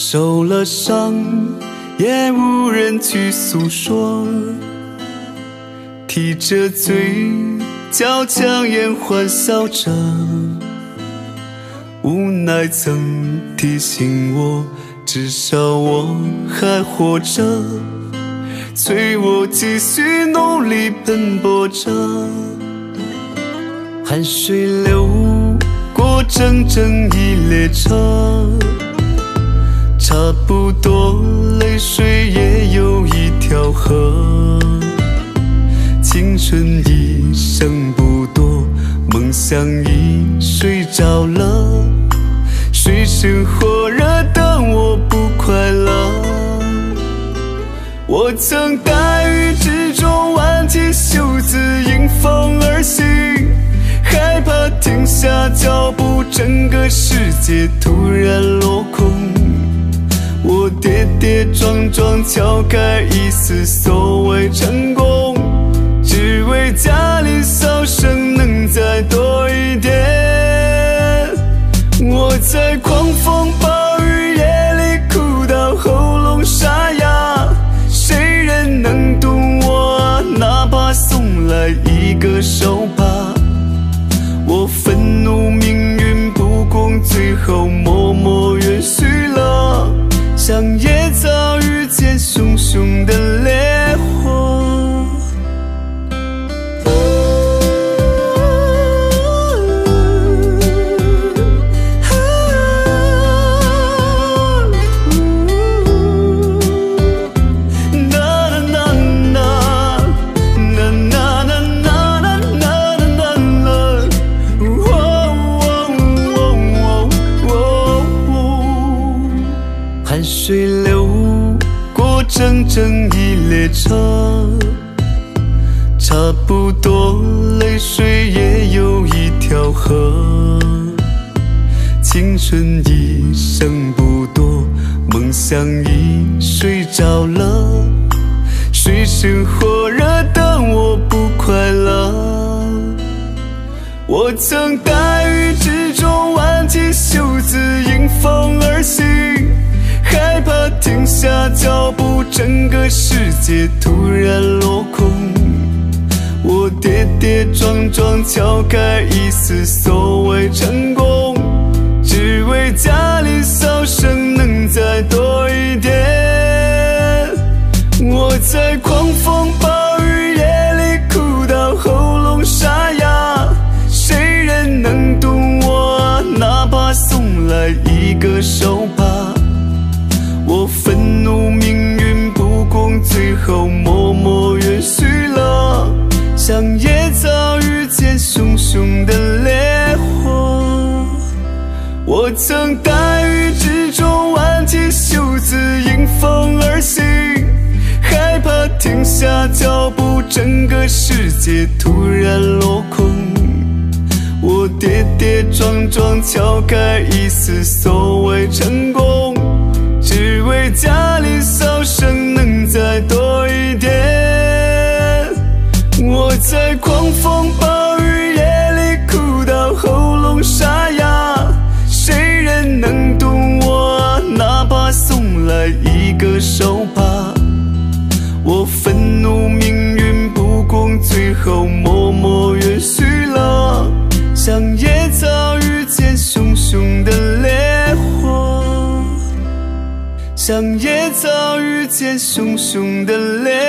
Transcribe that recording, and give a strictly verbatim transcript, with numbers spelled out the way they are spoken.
受了伤，也无人去诉说，提着嘴角强颜欢笑着，无奈曾提醒我，至少我还活着，催我继续努力奔波着。汗水流过整整一列车，差不多泪水也有一条河。青春一生不多，梦想已睡着了，水深火热的我不快乐。我曾大雨之中挽起袖子迎风而行，害怕停下脚步，整个世界突然落空。我跌跌撞撞敲开一丝所谓成功，只为家里笑声能再多一点。我在狂风暴雨夜里哭到喉咙沙哑，谁人能懂我啊？哪怕送来一个手帕。我愤怒命运不公，最后默默允许了，像野草遇见熊熊的烈火。汗水流过整整一列车，差不多泪水也有一条河。青春一生不多，梦想已睡着了，水深火热的我不快乐。我曾大雨之中挽起袖子迎风而行，害怕停下脚步，整个世界突然落空。我跌跌撞撞敲开一丝所谓成功，只为家里笑声能再多一点。我在狂风暴雨夜里哭到喉咙沙哑，谁人能懂我啊？哪怕送来一个手帕。我愤怒命运不公，最后默默允许了，像野草遇见熊熊的烈火。我曾大雨之中挽起袖子迎风而行，害怕停下脚步，整个世界突然落空。我跌跌撞撞敲开一丝所谓成功，只为家里笑声能再多一点。我在狂风暴雨夜里哭到喉咙沙哑，谁人能懂我啊？哪怕送来一个手帕。我愤怒命运不公，最后默默允许了，像野草遇见熊熊的烈火，像野草遇见熊熊的烈火。